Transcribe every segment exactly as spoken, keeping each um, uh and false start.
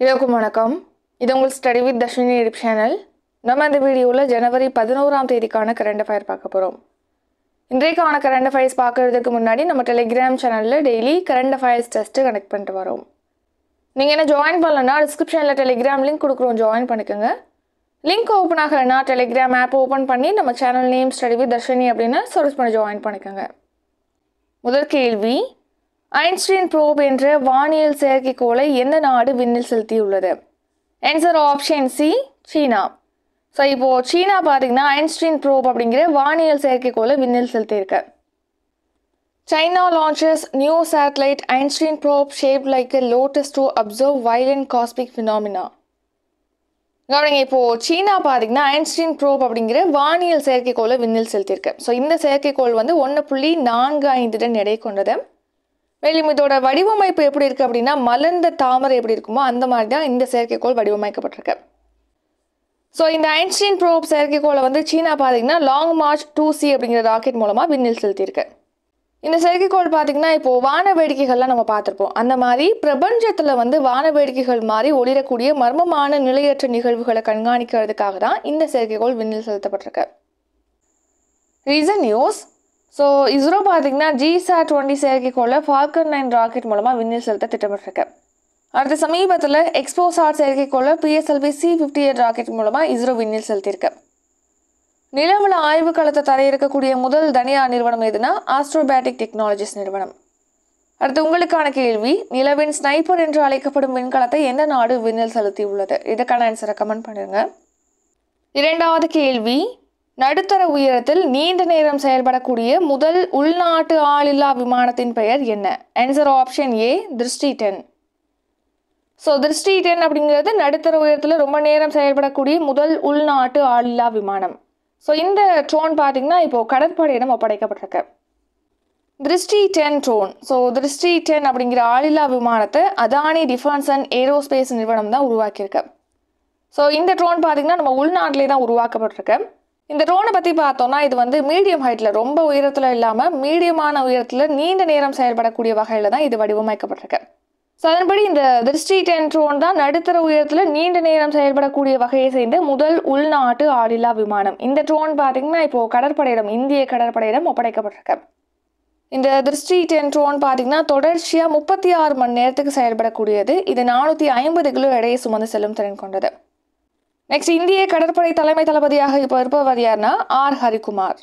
எல்லோருக்கும் வணக்கம். இது உங்கள் study with Darshini YouTube channel. நம்ம இந்த வீடியோவில் ஜனவரி பதினோராம் தேதிக்கான கரண்ட் அஃபயர் பார்க்க போகிறோம். இன்றைக்கான கரண்ட் அஃபயர்ஸ் பார்க்கறதுக்கு முன்னாடி நம்ம டெலிகிராம் சேனலில் daily current affairs test connect பண்ணிட்டு வரோம். நீங்கள் என்ன ஜாயின் பண்ணலன்னா டிஸ்கிரிப்ஷனில் டெலிகிராம் லிங்க் கொடுக்குறோம், ஜாயின் பண்ணிக்கோங்க. லிங்க் ஓப்பன் ஆகலைன்னா டெலிகிராம் ஆப் ஓப்பன் பண்ணி நம்ம channel name study with Darshini அப்படின்னு சர்ச் பண்ணி ஜாயின் பண்ணிக்கோங்க. முதல் கேள்வி, ஐன்ஸ்டீன் ப்ரோப் என்ற வானியல் செயற்கைக்கோளை எந்த நாடு விண்ணில் செலுத்தியுள்ளது? ஆன்சர் ஆப்ஷன் சி, சீனா. ஸோ இப்போது சீனா பார்த்தீங்கன்னா ஐன்ஸ்டீன் ப்ரோப் அப்படிங்கிற வானியல் செயற்கைக்கோளை விண்ணில் செலுத்தியிருக்கு. China launches new satellite Einstein probe shaped like a lotus to observe violent cosmic phenomena. கவனிங்க, இப்போது சீனா பார்த்தீங்கன்னா ஐன்ஸ்டீன் ப்ரோப் அப்படிங்கிற வானியல் செயற்கைக்கோளை விண்ணில் செலுத்தியிருக்கு. ஸோ இந்த செயற்கைக்கோள் வந்து ஒன்று புள்ளி நான்கு ஐந்து டன் எடை கொண்டது. மேலும் இதோட வடிவமைப்பு எப்படி இருக்குது அப்படின்னா, மலர்ந்த தாமரை எப்படி இருக்குமோ அந்த மாதிரி தான் இந்த செயற்கைக்கோள் வடிவமைக்கப்பட்டிருக்கு. ஸோ இந்த ஐன்ஸ்டீன் ப்ரோப் செயற்கைக்கோளை வந்து சீனா பார்த்தீங்கன்னா லாங் மார்ச் டூ சி அப்படிங்கிற ராக்கெட் மூலமாக விண்ணில் செலுத்தியிருக்கு. இந்த செயற்கைக்கோள் பார்த்தீங்கன்னா இப்போது வான வேடிக்கைகள்லாம் நம்ம பார்த்துருப்போம். அந்த மாதிரி பிரபஞ்சத்தில் வந்து வான வேடிக்கைகள் மாதிரி ஒளிரக்கூடிய மர்மமான நிலையற்ற நிகழ்வுகளை கண்காணிக்கிறதுக்காக தான் இந்த செயற்கைக்கோள் விண்ணில் செலுத்தப்பட்டிருக்கு. Recent news. ஸோ இஸ்ரோ பார்த்தீங்கன்னா ஜிசாட் டுவெண்ட்டி செயற்கைக்கோளை ஃபால்கன் நைன் ராக்கெட் மூலமாக விண்ணில் செலுத்த திட்டமிட்டிருக்கு. அடுத்த சமீபத்தில் எக்ஸ்போசாட் செயற்கைக்கோளை PSLV C fifty eight rocket மூலமாக இஸ்ரோ விண்ணில் செலுத்தியிருக்கு. நிலவில் ஆய்வு களத்தை தரையிறக்கக்கூடிய முதல் தனியார் நிறுவனம் எதுனா ஆஸ்ட்ரோபேட்டிக் டெக்னாலஜிஸ் நிறுவனம். அடுத்து உங்களுக்கான கேள்வி, நிலவின் ஸ்னைப்பர் என்று அழைக்கப்படும் விண்கலத்தை எந்த நாடு விண்ணில் செலுத்தியுள்ளது? இதுக்கான ஆன்சரை கமெண்ட் பண்ணுங்க. இரண்டாவது கேள்வி, நடுத்தர உயரத்தில் நீண்ட நேரம் செயல்படக்கூடிய முதல் உள்நாட்டு ஆளில்லா விமானத்தின் பெயர் என்ன? ஆன்சர் ஆப்ஷன் ஏ, திருஷ்டி டென். ஸோ திருஷ்டி டென் அப்படிங்கிறது நடுத்தர உயரத்தில் ரொம்ப நேரம் செயல்படக்கூடிய முதல் உள்நாட்டு ஆளில்லா விமானம். ஸோ இந்த ட்ரோன் பார்த்தீங்கன்னா இப்போது கடற்படையிடம் ஒப்படைக்கப்பட்டிருக்கு. Drishti ten drone. So Drishti ten அப்படிங்கிற ஆளில்லா விமானத்தை அதானி டிஃபென்ஸ் அண்ட் ஏரோஸ்பேஸ் நிறுவனம் தான் உருவாக்கியிருக்கு. ஸோ இந்த ட்ரோன் பார்த்தீங்கன்னா நம்ம உள்நாட்டிலே தான் உருவாக்கப்பட்டிருக்கு. இந்த ட்ரோனை பற்றி பார்த்தோம்னா இது வந்து மீடியம் ஹைட்டில், ரொம்ப உயரத்தில் இல்லாமல் மீடியமான உயரத்தில் நீண்ட நேரம் செயல்படக்கூடிய வகையில் தான் இது வடிவமைக்கப்பட்டிருக்கு. ஸோ அதன்படி இந்த திருஷ்டி டென் ட்ரோன் தான் நடுத்தர உயரத்தில் நீண்ட நேரம் செயல்படக்கூடிய வகையை சேர்ந்த முதல் உள்நாட்டு ஆளில்லா விமானம். இந்த ட்ரோன் பார்த்தீங்கன்னா இப்போது கடற்படையிடம், இந்திய கடற்படையிடம் ஒப்படைக்கப்பட்டிருக்கு. இந்த திருஷ்டி டென் ட்ரோன் பார்த்தீங்கன்னா தொடர்ச்சியாக முப்பத்தி ஆறு மணி நேரத்துக்கு செயல்படக்கூடியது. இது நானூற்றி ஐம்பது கிலோ எடையை சுமந்து செல்லும் திறன் கொண்டது. நெக்ஸ்ட், இந்திய கடற்படை தலைமை தளபதியாக இப்போ இருப்பவர் யார்னா ஆர் ஹரிகுமார்.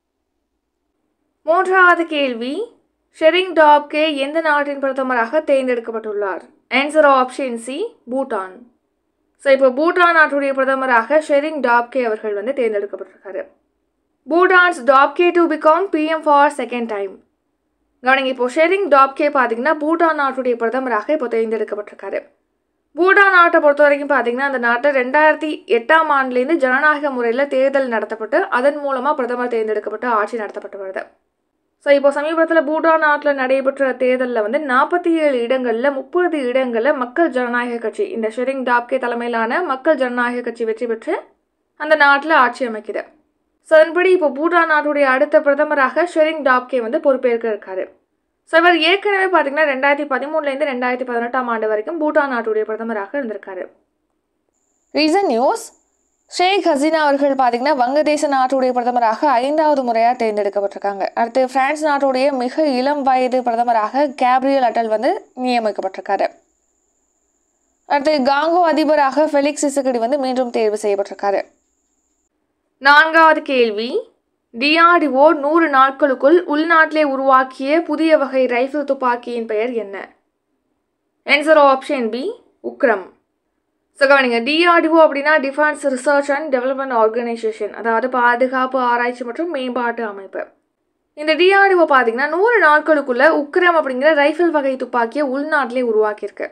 மூன்றாவது கேள்வி, ஷெரிங் டாப்கே எந்த நாட்டின் பிரதமராக தேர்ந்தெடுக்கப்பட்டுள்ளார்? Answer option C, Bhutan. So இப்போ பூட்டான் நாட்டுடைய பிரதமராக ஷெரிங் டாப்கே அவர்கள் வந்து தேர்ந்தெடுக்கப்பட்டிருக்காரு. Bhutan's Tobgay to become PM for second time. கவனிங்க, இப்போ ஷெரிங் டாப்கே பார்த்தீங்கன்னா பூட்டான் நாட்டுடைய பிரதமராக இப்போ தேர்ந்தெடுக்கப்பட்டிருக்காரு. பூட்டான் நாட்டை பொறுத்த வரைக்கும் பார்த்தீங்கன்னா அந்த நாட்டில் ரெண்டாயிரத்தி எட்டாம் ஆண்டுலேருந்து ஜனநாயக முறையில் தேர்தல் நடத்தப்பட்டு அதன் மூலமாக பிரதமர் தேர்ந்தெடுக்கப்பட்டு ஆட்சி நடத்தப்பட்டு வருது. ஸோ இப்போ சமீபத்தில் பூட்டான் நாட்டில் நடைபெற்ற தேர்தலில் வந்து நாற்பத்தி ஏழு இடங்களில் முப்பது இடங்களில் மக்கள் ஜனநாயக கட்சி, இந்த ஷெரிங் டாப்கே தலைமையிலான மக்கள் ஜனநாயக கட்சி வெற்றி பெற்று அந்த நாட்டில் ஆட்சி அமைக்குது. ஸோ அதன்படி இப்போ பூட்டான் நாட்டுடைய அடுத்த பிரதமராக ஷெரிங் டாப்கே வந்து பொறுப்பேற்க இருக்காரு. ஸோ இவர் ஏற்கனவே பார்த்தீங்கன்னா ரெண்டாயிரத்தி பதிமூணுலேருந்து ரெண்டாயிரத்தி பதினெட்டாம் ஆண்டு வரைக்கும் பூட்டான் நாட்டுடைய பிரதமராக இருந்திருக்காரு. Reason news. ஷேக் ஹசீனா அவர்கள் பார்த்தீங்கன்னா வங்கதேச நாட்டுடைய பிரதமராக ஐந்தாவது முறையாக தேர்ந்தெடுக்கப்பட்டிருக்காங்க. அடுத்து பிரான்ஸ் நாட்டுடைய மிக இளம் வயது பிரதமராக கேப்ரியல் அட்டல் வந்து நியமிக்கப்பட்டிருக்காரு. அடுத்து காங்கோ அதிபராக ஃபெலிக்ஸ் சிசகடி வந்து மீண்டும் தேர்வு செய்யப்பட்டிருக்காரு. நான்காவது கேள்வி, டிஆர்டிஓ நூறு நாட்களுக்குள் உள்நாட்டிலே உருவாக்கிய புதிய வகை ரைஃபிள் துப்பாக்கியின் பெயர் என்ன? Answer option B, Ugram. So கவனிங்க, டிஆர்டிஓ அப்படின்னா defence research and development organisation, அதாவது பாதுகாப்பு ஆராய்ச்சி மற்றும் மேம்பாட்டு அமைப்பு. இந்த டிஆர்டிஓ பார்த்தீங்கன்னா நூறு நாட்களுக்குள்ள உக்ரம் அப்படிங்கிற ரைஃபிள் வகை துப்பாக்கியை உள்நாட்டிலே உருவாக்கியிருக்கு.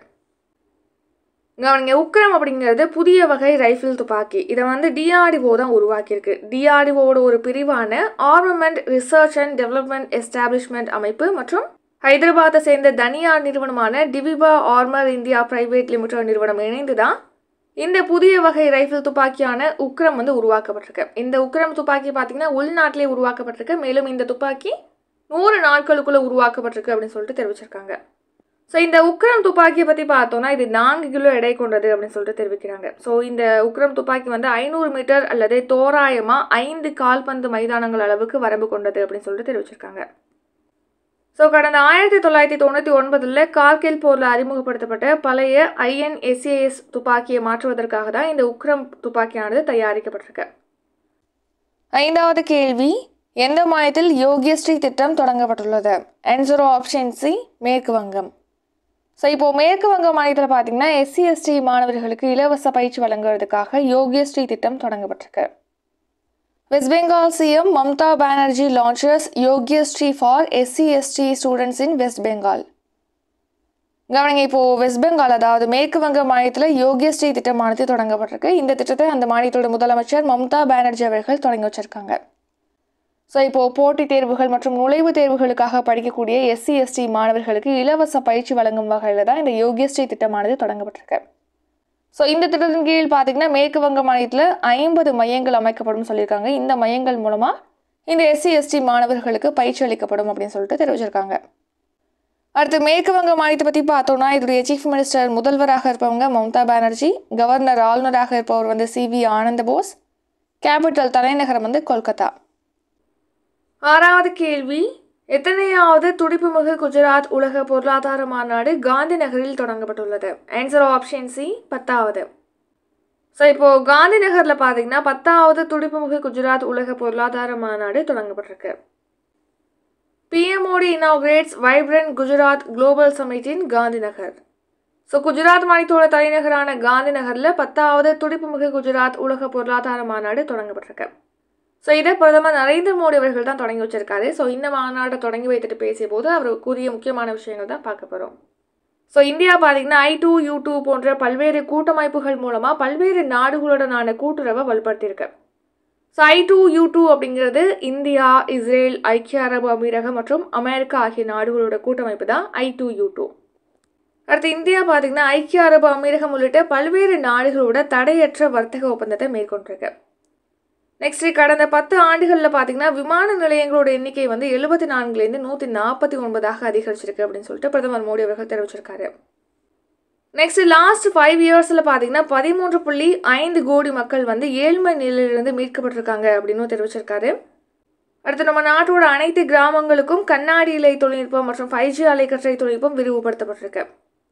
கவனிங்க, உக்ரம் அப்படிங்கிறது புதிய வகை ரைஃபிள் துப்பாக்கி. இதை வந்து டிஆர்டிஓ தான் உருவாக்கியிருக்கு. டிஆர்டிஓவோட ஒரு பிரிவான armament research and development establishment அமைப்பு மற்றும் ஹைதராபாத்தை சேர்ந்த தனியார் நிறுவனமான Dvipa armour India private limited நிறுவனம் இணைந்து தான் இந்த புதிய வகை ரைஃபிள் துப்பாக்கியான உக்ரம் வந்து உருவாக்கப்பட்டிருக்கு. இந்த உக்ரம் துப்பாக்கி பார்த்தீங்கன்னா உள்நாட்டிலே உருவாக்கப்பட்டிருக்கு. மேலும் இந்த துப்பாக்கி நூறு நாட்களுக்குள்ள உருவாக்கப்பட்டிருக்கு அப்படின்னு சொல்லிட்டு தெரிவிச்சிருக்காங்க. ஸோ இந்த உக்ரம் துப்பாக்கியை பற்றி பார்த்தோன்னா இது நான்கு கிலோ எடை கொண்டது அப்படின்னு சொல்லிட்டு தெரிவிக்கிறாங்க. ஸோ இந்த உக்ரம் துப்பாக்கி வந்து ஐநூறு மீட்டர் அல்லது தோராயமாக ஐந்து கால்பந்து மைதானங்கள் அளவுக்கு வரம்பு கொண்டது அப்படின்னு சொல்லிட்டு தெரிவிச்சிருக்காங்க. ஸோ கடந்த ஆயிரத்தி தொள்ளாயிரத்தி தொண்ணூற்றி ஒன்பதில் கார்கில் போரில் அறிமுகப்படுத்தப்பட்ட பழைய ஐஎன்எஸ்ஏஎஸ் துப்பாக்கியை மாற்றுவதற்காக தான் இந்த உக்ரம் துப்பாக்கியானது தயாரிக்கப்பட்டிருக்கு. ஐந்தாவது கேள்வி, எந்த மாநிலத்தில் யோகியஸ்ரீ திட்டம் தொடங்கப்பட்டுள்ளது? ஆன்சர் ஆப்ஷன் சி, மேற்கு வங்கம். ஸோ இப்போது மேற்கு வங்க மாநிலத்தில் பார்த்தீங்கன்னா எஸ்சி எஸ்டி மாணவர்களுக்கு இலவச பயிற்சி வழங்குவதற்காக யோகியஸ்ரீ திட்டம் தொடங்கப்பட்டிருக்கு. West Bengal CM Mamata Banerjee launches Yogyashree for SC ST students in West Bengal. கவனிங்க, இப்போது வெஸ்ட் பெங்கால் அதாவது மேற்கு வங்க மாநிலத்தில் யோகியஸ்ரீ திட்டமானது தொடங்கப்பட்டிருக்கு. இந்த திட்டத்தை அந்த மாநிலத்தோட முதலமைச்சர் மம்தா பானர்ஜி அவர்கள் தொடங்கி வச்சிருக்காங்க. ஸோ இப்போது போட்டித் தேர்வுகள் மற்றும் நுழைவுத் தேர்வுகளுக்காக படிக்கக்கூடிய எஸ்சி எஸ்டி மாணவர்களுக்கு இலவச பயிற்சி வழங்கும் வகையில் தான் இந்த யோகியஸ்ரீ திட்டமானது தொடங்கப்பட்டிருக்கு. ஸோ இந்த திட்டத்தின் கீழ் பார்த்தீங்கன்னா மேற்கு வங்க மாநிலத்தில் ஐம்பது மையங்கள் அமைக்கப்படும் சொல்லியிருக்காங்க. இந்த மையங்கள் மூலமாக இந்த எஸ்சி எஸ்டி மாணவர்களுக்கு பயிற்சி அளிக்கப்படும் அப்படின்னு சொல்லிட்டு தெரிவிச்சிருக்காங்க. அடுத்து மேற்கு வங்க மாநிலத்தை பற்றி பார்த்தோன்னா இதோடைய சீஃப் மினிஸ்டர் முதல்வராக இருப்பவங்க மம்தா பானர்ஜி, கவர்னர் ஆளுநராக இருப்பவர் வந்து சி வி ஆனந்த போஸ், கேபிட்டல் தலைநகரம் வந்து கொல்கத்தா. ஆறாவது கேள்வி, எத்தனையாவது துடிப்புமிகு குஜராத் உலக பொருளாதார மாநாடு காந்தி நகரில் தொடங்கப்பட்டுள்ளது? ஆன்சர் ஆப்ஷன் சி, பத்தாவது. ஸோ இப்போது காந்தி நகரில் பார்த்தீங்கன்னா பத்தாவது துடிப்புமிகு குஜராத் உலக பொருளாதார மாநாடு தொடங்கப்பட்டிருக்கு. PM Modi inaugurates vibrant Gujarat global summit in Gandhinagar. So Gujarat மாநிலத்தோட தலைநகரான காந்தி நகரில் பத்தாவது துடிப்புமிகு குஜராத் உலக பொருளாதார மாநாடு தொடங்கப்பட்டிருக்கு. ஸோ இதை பிரதமர் நரேந்திர மோடி அவர்கள் தான் தொடங்கி வச்சிருக்காரு. ஸோ இந்த மாநாட்டை தொடங்கி வைத்துட்டு பேசிய போது அவர் கூறிய முக்கியமான விஷயங்கள் தான் பார்க்க போகிறோம். ஸோ இந்தியா பார்த்தீங்கன்னா ஐ டூ யூ டூ போன்ற பல்வேறு கூட்டமைப்புகள் மூலமாக பல்வேறு நாடுகளுடனான கூட்டுறவை வலுப்படுத்தியிருக்கு. So I two U two அப்படிங்கிறது இந்தியா, இஸ்ரேல், ஐக்கிய அரபு அமீரகம் மற்றும் அமெரிக்கா ஆகிய நாடுகளோட கூட்டமைப்பு தான் ஐ டூ யூ டூ. அடுத்து இந்தியா பார்த்தீங்கன்னா ஐக்கிய அரபு அமீரகம் உள்ளிட்ட பல்வேறு நாடுகளோட தடையற்ற வர்த்தக ஒப்பந்தத்தை மேற்கொண்டிருக்கு. நெக்ஸ்ட் கடந்த பத்து ஆண்டுகளில் பார்த்தீங்கன்னா விமான நிலையங்களோட எண்ணிக்கை வந்து எழுபத்தி நான்குலேருந்து நூற்றி நாற்பத்தி ஒன்பதாக அதிகரிச்சிருக்கு அப்படின்னு சொல்லிட்டு பிரதமர் மோடி அவர்கள் தெரிவிச்சிருக்காரு. நெக்ஸ்ட் லாஸ்ட் ஃபைவ் இயர்ஸில் பார்த்தீங்கன்னா பதிமூன்று புள்ளி ஐந்து கோடி மக்கள் வந்து ஏழ்மை நிலையிலிருந்து மீட்கப்பட்டிருக்காங்க அப்படின்னு தெரிவிச்சிருக்காரு. அடுத்து நம்ம நாட்டோட அனைத்து கிராமங்களுக்கும் கண்ணாடி இலை தொழில்நுட்பம் மற்றும் ஃபைவ் ஜி அலைக்கற்றை தொழில்நுட்பம் விரிவுபடுத்தப்பட்டிருக்கு.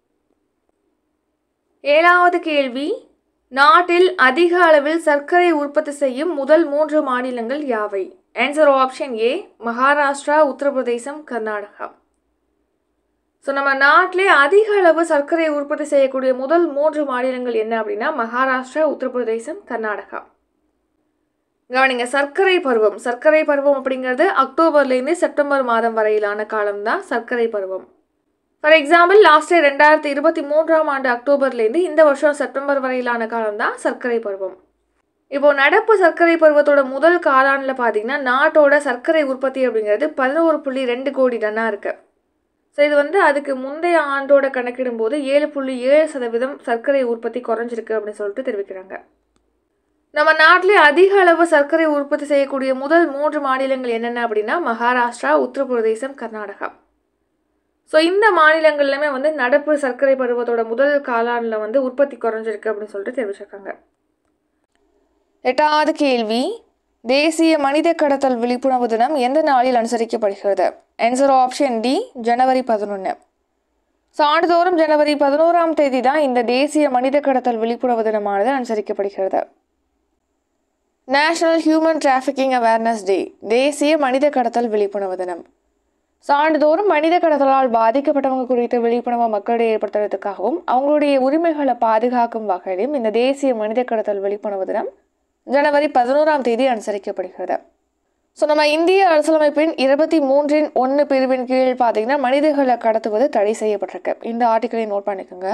ஏழாவது கேள்வி, நாட்டில் அதிக அளவில் சர்க்கரை உற்பத்தி செய்யும் முதல் மூன்று மாநிலங்கள் யாவை? ஆன்சர் ஆப்ஷன் ஏ, மகாராஷ்டிரா, உத்தரப்பிரதேசம், கர்நாடகா. ஸோ நம்ம நாட்டிலே அதிக அளவு சர்க்கரை உற்பத்தி செய்யக்கூடிய முதல் மூன்று மாநிலங்கள் என்ன அப்படின்னா மகாராஷ்டிரா, உத்தரப்பிரதேசம், கர்நாடகா. கவனிங்க, சர்க்கரை பருவம் சர்க்கரை பருவம் அப்படிங்கிறது அக்டோபர்லேருந்து செப்டம்பர் மாதம் வரையிலான காலம்தான் சர்க்கரை பருவம். ஃபார் எக்ஸாம்பிள் லாஸ்ட் இயர் ரெண்டாயிரத்தி இருபத்தி மூன்றாம் ஆண்டு அக்டோபர்லேருந்து இந்த வருஷம் செப்டம்பர் வரையிலான காலம் தான் சர்க்கரை பருவம். இப்போது நடப்பு சர்க்கரை பருவத்தோட முதல் காலாண்டில் பார்த்தீங்கன்னா நாட்டோட சர்க்கரை உற்பத்தி அப்படிங்கிறது பதினோரு புள்ளி ரெண்டு கோடி டன்னாக இருக்குது. ஸோ இது வந்து அதுக்கு முந்தைய ஆண்டோட கணக்கிடும்போது ஏழு புள்ளி ஏழு சதவீதம் சர்க்கரை உற்பத்தி குறைஞ்சிருக்கு அப்படின்னு சொல்லிட்டு தெரிவிக்கிறாங்க. நம்ம நாட்டிலே அதிக அளவு சர்க்கரை உற்பத்தி செய்யக்கூடிய முதல் மூன்று மாநிலங்கள் என்னென்ன அப்படின்னா மகாராஷ்டிரா, உத்தரப்பிரதேசம், கர்நாடகா. ஸோ இந்த மாநிலங்கள்லையுமே வந்து நடப்பு சர்க்கரை பருவத்தோட முதல் காலாண்டில் வந்து உற்பத்தி குறைஞ்சிருக்கு அப்படின்னு சொல்லிட்டு தெரிவிச்சிருக்காங்க. எட்டாவது கேள்வி, தேசிய மனித கடத்தல் விழிப்புணர்வு தினம் எந்த நாளில் அனுசரிக்கப்படுகிறது? ஆன்சர் ஆப்ஷன் டி, ஜனவரி பதினொன்று. ஸோ ஆண்டுதோறும் ஜனவரி பதினோராம் தேதி தான் இந்த தேசிய மனித கடத்தல் விழிப்புணர்வு தினமானது அனுசரிக்கப்படுகிறது. National human trafficking awareness day, தேசிய மனித கடத்தல் விழிப்புணர்வு தினம். ஆண்டுதோறும் மனித கடத்தலால் பாதிக்கப்பட்டவங்க குறித்த விழிப்புணர்வு மக்களிடையே ஏற்படுத்துறதுக்காகவும் அவங்களுடைய உரிமைகளை பாதுகாக்கும் வகையிலும் இந்த தேசிய மனித கடத்தல் விழிப்புணர்வு தினம் ஜனவரி பதினோராம் தேதி அனுசரிக்கப்படுகிறது. ஸோ நம்ம இந்திய அரசியலமைப்பின் இருபத்தி மூன்றின் ஒன்று பிரிவின் கீழ் பார்த்தீங்கன்னா மனிதர்களை கடத்துவது தடை செய்யப்பட்டிருக்கு. இந்த ஆர்டிக்கலை நோட் பண்ணிக்கோங்க.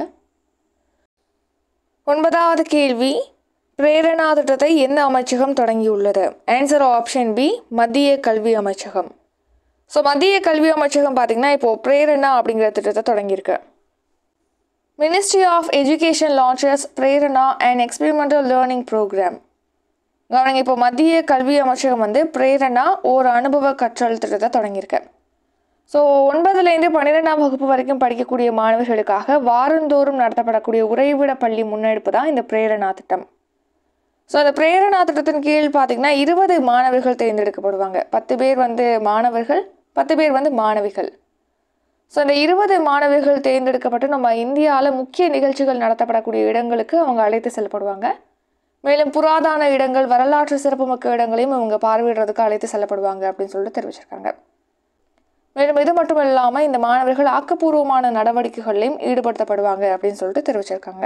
ஒன்பதாவது கேள்வி, பிரேரணா திட்டத்தை எந்த அமைச்சகம் தொடங்கியுள்ளது? ஆன்சர் ஆப்ஷன் பி, மத்திய கல்வி அமைச்சகம். ஸோ மத்திய கல்வி அமைச்சகம் பார்த்தீங்கன்னா இப்போது பிரேரணா அப்படிங்கிற திட்டத்தை தொடங்கியிருக்கு. Ministry of education launches Prerana and experimental learning programme. கவனிங்க, இப்போ மத்திய கல்வி அமைச்சகம் வந்து பிரேரணா ஓர் அனுபவ கற்றல் திட்டத்தை தொடங்கியிருக்கு. ஸோ ஒன்பதுலேருந்து பன்னிரெண்டாம் வகுப்பு வரைக்கும் படிக்கக்கூடிய மாணவர்களுக்காக வாரந்தோறும் நடத்தப்படக்கூடிய உறைவிட பள்ளி முன்னெடுப்பு தான் இந்த பிரேரணா திட்டம். ஸோ அந்த பிரேரணா திட்டத்தின் கீழ் பார்த்திங்கன்னா இருபது மாணவர்கள் தேர்ந்தெடுக்கப்படுவாங்க. பத்து பேர் வந்து மாணவர்கள், பத்து பேர் வந்து மாணவிகள். ஸோ அந்த இருபது மாணவர்கள் தேர்ந்தெடுக்கப்பட்டு நம்ம இந்தியாவில் முக்கிய நிகழ்ச்சிகள் நடத்தப்படக்கூடிய இடங்களுக்கு அவங்க அழைத்து செல்லப்படுவாங்க. மேலும் புராதன இடங்கள், வரலாற்று சிறப்புமிக்க இடங்களையும் இவங்க பார்வையிடுறதுக்கு அழைத்து செல்லப்படுவாங்க அப்படின்னு சொல்லிட்டு தெரிவிச்சிருக்காங்க. மேலும் இது மட்டும் இல்லாமல் இந்த மாணவர்கள் ஆக்கப்பூர்வமான நடவடிக்கைகளையும் ஈடுபடுத்தப்படுவாங்க அப்படின்னு சொல்லிட்டு தெரிவிச்சிருக்காங்க.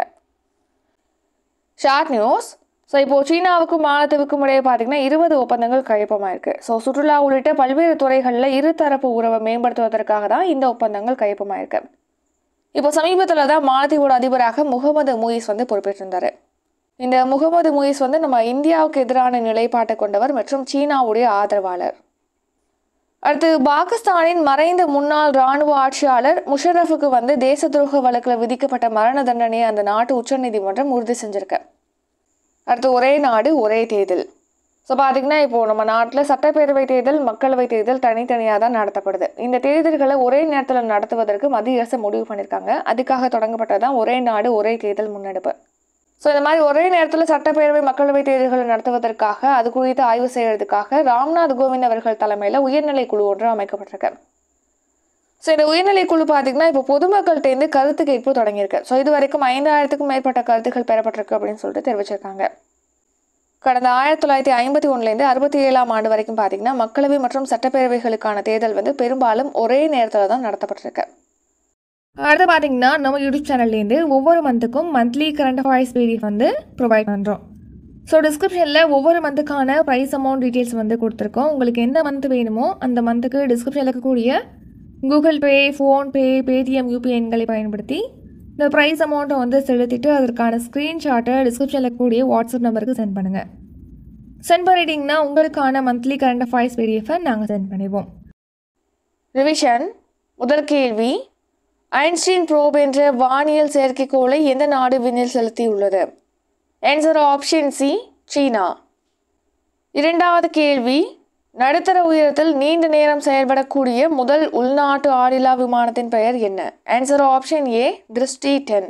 Short news. ஸோ இப்போது சீனாவுக்கும் மாலத்தீவுக்கும் இடையே பார்த்திங்கன்னா இருபது ஒப்பந்தங்கள் கையொப்பமாயிருக்கு. ஸோ சுற்றுலா உள்ளிட்ட பல்வேறு துறைகளில் இருதரப்பு உறவை மேம்படுத்துவதற்காக தான் இந்த ஒப்பந்தங்கள் கையொப்பமாயிருக்கு. இப்போ சமீபத்தில் தான் மாலத்தீவோட அதிபராக முகமது முயிஸ் வந்து பொறுப்பேற்றிருந்தார். இந்த முகமது முயிஸ் வந்து நம்ம இந்தியாவுக்கு எதிரான நிலைப்பாட்டை கொண்டவர் மற்றும் சீனாவுடைய ஆதரவாளர். அடுத்து பாகிஸ்தானின் மறைந்த முன்னாள் இராணுவ ஆட்சியாளர் முஷரஃபுக்கு வந்து தேச துரோக வழக்கில் விதிக்கப்பட்ட மரண தண்டனையை அந்த நாட்டு உச்சநீதிமன்றம் உறுதி செஞ்சிருக்கு. அடுத்து ஒரே நாடு ஒரே தேர்தல். ஸோ பார்த்திங்கன்னா இப்போது நம்ம நாட்டில் சட்டப்பேரவை தேர்தல், மக்களவை தேர்தல் தனித்தனியாக தான் நடத்தப்படுது. இந்த தேர்தல்களை ஒரே நேரத்தில் நடத்துவதற்கு மத்திய அரசு முடிவு பண்ணியிருக்காங்க. அதுக்காக தொடங்கப்பட்டதான் ஒரே நாடு ஒரே தேர்தல் முன்னெடுப்பு. ஸோ இந்த மாதிரி ஒரே நேரத்தில் சட்டப்பேரவை, மக்களவை தேர்தல்களை நடத்துவதற்காக, அது குறித்து ஆய்வு செய்யறதுக்காக ராம்நாத் கோவிந்த் அவர்கள் தலைமையில் உயர்நிலை குழு ஒன்று அமைக்கப்பட்டிருக்கு. ஸோ இந்த உயர்நிலை குழு பார்த்திங்கன்னா இப்போ பொதுமக்கள்கிட்டேருந்து கருத்து கேட்பு தொடங்கியிருக்கு. ஸோ இது வரைக்கும் ஐந்தாயிரத்துக்கும் மேற்பட்ட கருத்துக்கள் பெறப்பட்டிருக்கு அப்படின்னு சொல்லிட்டு தெரிவிச்சிருக்காங்க. கடந்த ஆயிரத்தி தொள்ளாயிரத்தி ஐம்பத்தி ஒன்றுலேருந்து அறுபத்தி ஏழாம் ஆண்டு வரைக்கும் பார்த்திங்கன்னா மக்களவை மற்றும் சட்டப்பேரவைகளுக்கான தேர்தல் வந்து பெரும்பாலும் ஒரே நேரத்தில் தான் நடத்தப்பட்டிருக்கு. அடுத்து பார்த்திங்கன்னா நம்ம யூடியூப் சேனல்லேருந்து ஒவ்வொரு மந்த்துக்கும் மந்த்லி கரண்ட் அஃபேர்ஸ் பிடிஎஃப் வந்து ப்ரொவைட் பண்ணுறோம். ஸோ டிஸ்கிரிப்ஷனில் ஒவ்வொரு மந்த்துக்கான ப்ரைஸ் அமௌண்ட் டீட்டெயில்ஸ் வந்து கொடுத்துருக்கோம். உங்களுக்கு எந்த மந்த் வேணுமோ அந்த மந்த்துக்கு டிஸ்கிரிப்ஷனில் இருக்கக்கூடிய Google Pay, PhonePe, Paytm, UPI எண்களை பயன்படுத்தி இந்த ப்ரைஸ் அமௌண்ட்டை வந்து செலுத்திட்டு அதற்கான ஸ்க்ரீன்ஷாட்டை டிஸ்கிரிப்ஷனில் இருக்கக்கூடிய வாட்ஸ்அப் நம்பருக்கு சென்ட் பண்ணுங்கள். சென்ட் பண்ணிட்டீங்கன்னா உங்களுக்கான மந்த்லி கரண்ட் அஃபேர்ஸ் பிடிஎஃபை நாங்கள் சென்ட் பண்ணிடுவோம். ரிவிஷன். முதல் கேள்வி, ஐன்ஸ்டீன் ப்ரோப் என்ற வானியல் செயற்கைக்கோளை எந்த நாடு விண்ணில் செலுத்தியுள்ளது? ஆன்சர் ஆப்ஷன் சி, சீனா. இரண்டாவது கேள்வி, நடுத்தர உயரத்தில் நீண்ட நேரம் செயல்படக்கூடிய முதல் உள்நாட்டு ஆளில்லா விமானத்தின் பெயர் என்ன? ஆன்சர் ஆப்ஷன் ஏ, திருஷ்டி டென்.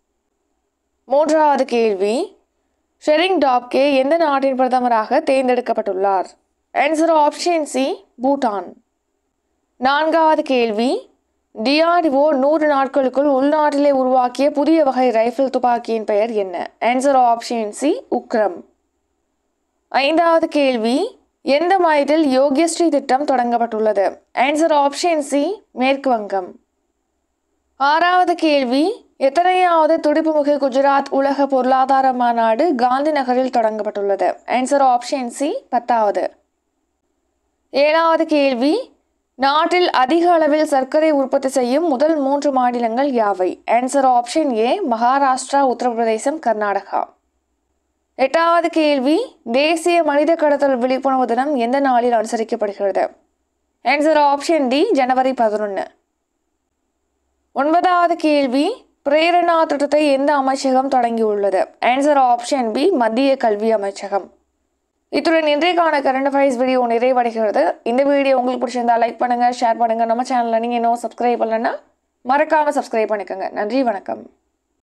மூன்றாவது கேள்வி, ஷெரிங் டாப்கே எந்த நாட்டின் பிரதமராக தேர்ந்தெடுக்கப்பட்டுள்ளார்? Answer option C, Bhutan. நான்காவது கேள்வி, டிஆர்டிஓ நூறு நாட்களுக்குள் உள்நாட்டிலே உருவாக்கிய புதிய வகை ரைஃபிள் துப்பாக்கியின் பெயர் என்ன? Answer option C, Ugram. ஐந்தாவது கேள்வி, எந்த மாநிலத்தில் யோகியஸ்ரீ திட்டம் தொடங்கப்பட்டுள்ளது? ஆன்சர் ஆப்ஷன் சி, மேற்கு வங்கம். ஆறாவது கேள்வி, எத்தனையாவது துடிப்புமிகு குஜராத் உலக பொருளாதார மாநாடு காந்தி நகரில் தொடங்கப்பட்டுள்ளது? ஆன்சர் ஆப்ஷன் சி, பத்தாவது. ஏழாவது கேள்வி, நாட்டில் அதிக அளவில் சர்க்கரை உற்பத்தி செய்யும் முதல் மூன்று மாநிலங்கள் யாவை? ஆன்சர் ஆப்ஷன் ஏ, மகாராஷ்டிரா, உத்தரப்பிரதேசம், கர்நாடகா. எட்டாவது கேள்வி, தேசிய மனித கடத்தல் விழிப்புணர்வு தினம் எந்த நாளில் அனுசரிக்கப்படுகிறது? ஆன்சர் ஆப்ஷன் டி, ஜனவரி பதினொன்று. ஒன்பதாவது கேள்வி, பிரேரணா திட்டத்தை எந்த அமைச்சகம் தொடங்கியுள்ளது? ஆன்சர் ஆப்ஷன் பி, மத்திய கல்வி அமைச்சகம். இத்துடன் இன்றைக்கான கரண்ட் அஃபேர்ஸ் வீடியோ நிறைவடைகிறது. இந்த வீடியோ உங்களுக்கு பிடிச்சிருந்தா லைக் பண்ணுங்கள், ஷேர் பண்ணுங்கள். நம்ம சேனலில் நீங்கள் இன்னும் சப்ஸ்கிரைப் பண்ணலன்னா மறக்காமல் சப்ஸ்கிரைப் பண்ணிக்கோங்க. நன்றி, வணக்கம்.